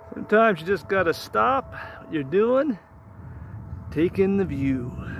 Sometimes you just gotta stop what you're doing, take in the view.